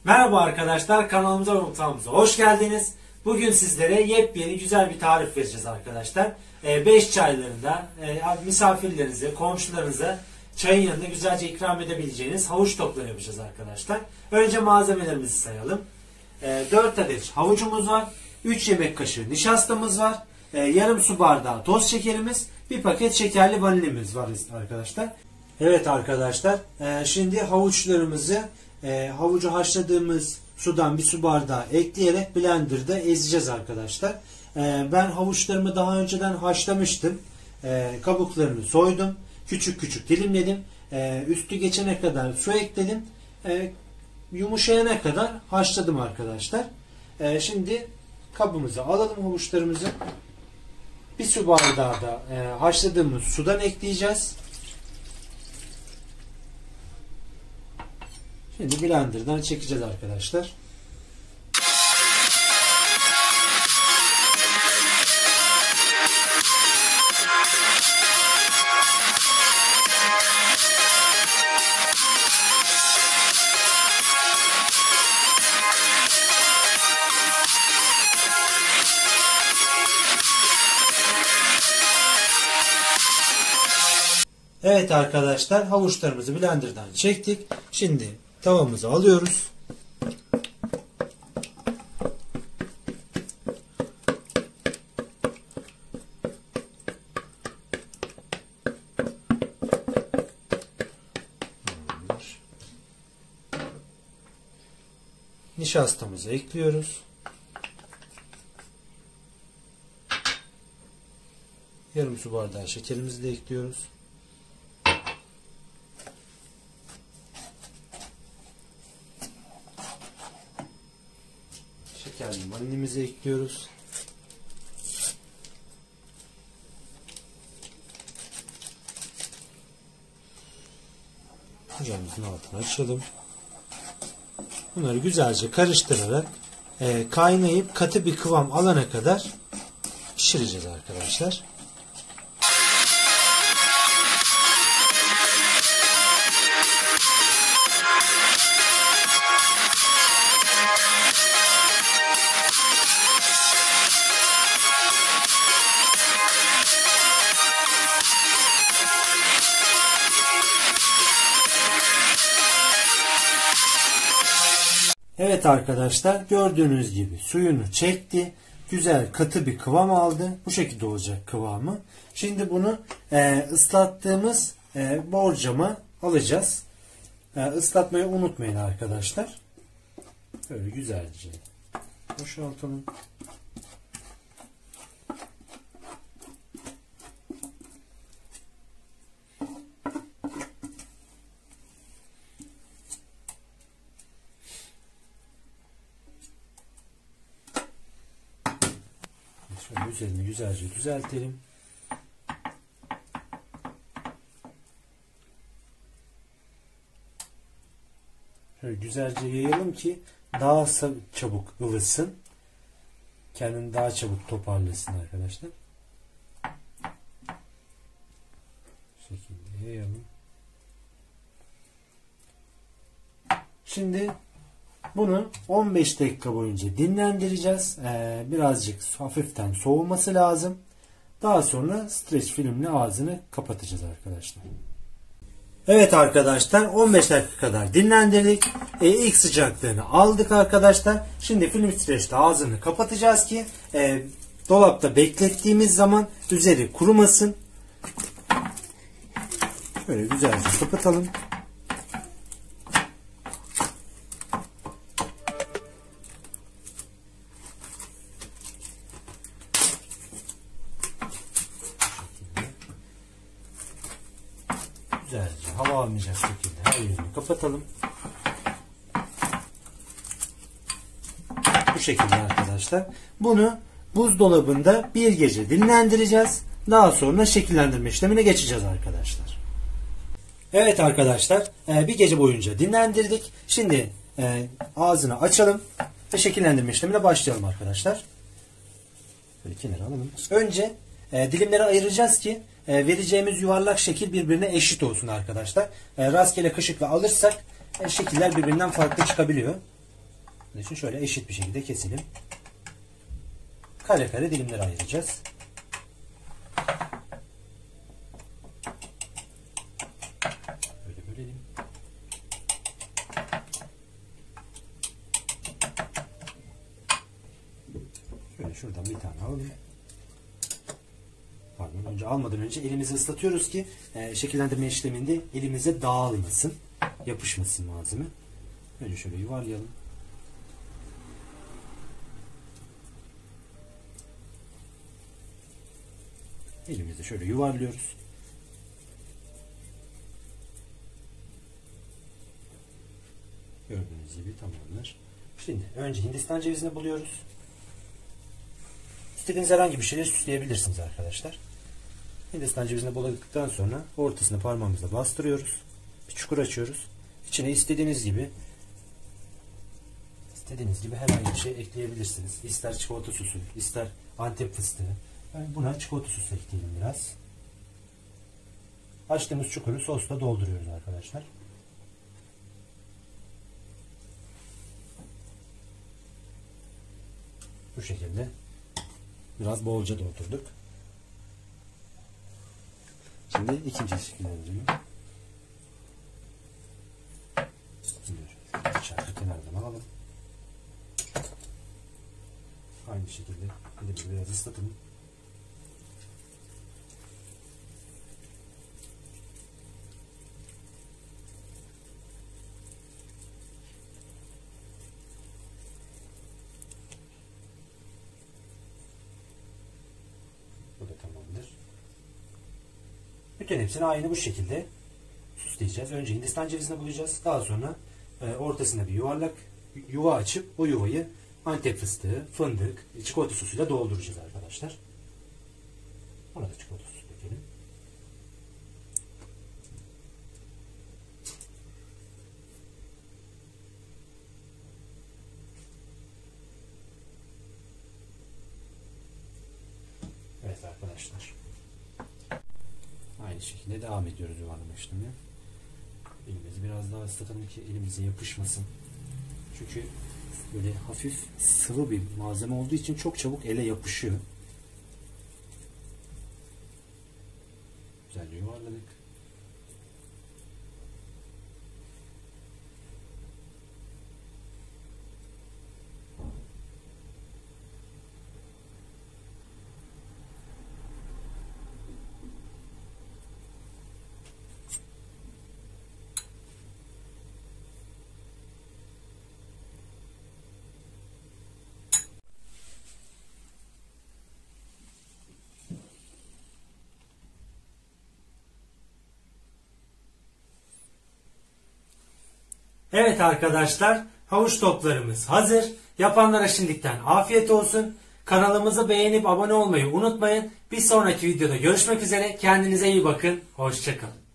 Merhaba arkadaşlar, kanalımıza ve mutfağımıza hoş geldiniz. Bugün sizlere yepyeni güzel bir tarif vereceğiz arkadaşlar. 5 çaylarında misafirlerinize, komşularınıza çayın yanında güzelce ikram edebileceğiniz havuç topları yapacağız arkadaşlar. Önce malzemelerimizi sayalım. 4 adet havucumuz var, 3 yemek kaşığı nişastamız var, yarım su bardağı toz şekerimiz, bir paket şekerli vanilimiz var arkadaşlar. Evet arkadaşlar, şimdi havuçlarımızı havucu haşladığımız sudan bir su bardağı ekleyerek blenderda ezeceğiz arkadaşlar. Ben havuçlarımı daha önceden haşlamıştım. Kabuklarını soydum. Küçük küçük dilimledim. Üstü geçene kadar su ekledim. Yumuşayana kadar haşladım arkadaşlar. Şimdi kabımıza alalım havuçlarımızı. Bir su bardağı da haşladığımız sudan ekleyeceğiz. Şimdi blenderdan çekeceğiz arkadaşlar. Evet arkadaşlar, havuçlarımızı blenderdan çektik. Şimdi tavamızı alıyoruz. Nişastamızı ekliyoruz. Yarım su bardağı şekerimizi de ekliyoruz. Şekerli vanilimizi ekliyoruz. Ocağımızın altını açalım. Bunları güzelce karıştırarak kaynayıp katı bir kıvam alana kadar pişireceğiz arkadaşlar. Evet arkadaşlar, gördüğünüz gibi suyunu çekti. Güzel katı bir kıvam aldı. Bu şekilde olacak kıvamı. Şimdi bunu ıslattığımız borcama alacağız. Islatmayı unutmayın arkadaşlar. Böyle güzelce boşaltalım. Şöyle üzerini güzelce düzeltelim. Şöyle güzelce yayalım ki daha çabuk ılısın. Kendini daha çabuk toparlasın arkadaşlar. Bu şekilde yayalım. Şimdi bunu 15 dakika boyunca dinlendireceğiz. Birazcık hafiften soğuması lazım. Daha sonra streç filmle ağzını kapatacağız arkadaşlar. Evet arkadaşlar, 15 dakika kadar dinlendirdik. İlk sıcaklığını aldık arkadaşlar. Şimdi film streçte ağzını kapatacağız ki dolapta beklettiğimiz zaman üzeri kurumasın. Şöyle güzelce kapatalım. Güzelce hava almayacak şekilde her yerini kapatalım. Bu şekilde arkadaşlar. Bunu buzdolabında bir gece dinlendireceğiz. Daha sonra şekillendirme işlemine geçeceğiz arkadaşlar. Evet arkadaşlar, bir gece boyunca dinlendirdik. Şimdi ağzını açalım ve şekillendirme işlemine başlayalım arkadaşlar. Böyle kenara alalım. Önce dilimleri ayıracağız ki vereceğimiz yuvarlak şekil birbirine eşit olsun arkadaşlar. Rastgele kaşıkla alırsak şekiller birbirinden farklı çıkabiliyor. Bunun için şöyle eşit bir şekilde keselim. Kare kare dilimler ayıracağız. Böyle bölelim. Şöyle şuradan bir tane alalım. Pardon, almadan önce elimizi ıslatıyoruz ki şekillendirme işleminde elimize dağılmasın, yapışmasın malzeme. Önce şöyle yuvarlayalım. Elimizi şöyle yuvarlıyoruz. Gördüğünüz gibi tamamdır. Şimdi önce Hindistan cevizini buluyoruz. İstediğiniz herhangi bir şeyle süsleyebilirsiniz arkadaşlar. Hindistan cevizini buladıktan sonra ortasını parmağımızla bastırıyoruz. Bir çukur açıyoruz. İçine istediğiniz gibi herhangi bir şey ekleyebilirsiniz. İster çikolata sosu, ister Antep fıstığı. Yani buna çikolata sosu ekleyelim biraz. Açtığımız çukuru sosla dolduruyoruz arkadaşlar. Bu şekilde biraz bolca doldurduk. Şimdi ikinci şekillendirelim. Bıçağı kenardan alalım. Aynı şekilde biraz ıslatalım. Bu da tamamdır. Bütün hepsini aynı bu şekilde süsleyeceğiz. Önce Hindistan cevizini bulacağız. Daha sonra ortasına bir yuva açıp o yuvayı Antep fıstığı, fındık, çikolata sosuyla dolduracağız arkadaşlar. Ona da çikolata sosu dökelim. Evet arkadaşlar. Aynı şekilde devam ediyoruz yuvarlama işlemine. Elimizi biraz daha ıslatalım ki elimize yapışmasın. Çünkü böyle hafif sıvı bir malzeme olduğu için çok çabuk ele yapışıyor. Güzelce yuvarladık. Evet arkadaşlar, havuç toplarımız hazır. Yapanlara şimdiden afiyet olsun. Kanalımızı beğenip abone olmayı unutmayın. Bir sonraki videoda görüşmek üzere. Kendinize iyi bakın. Hoşça kalın.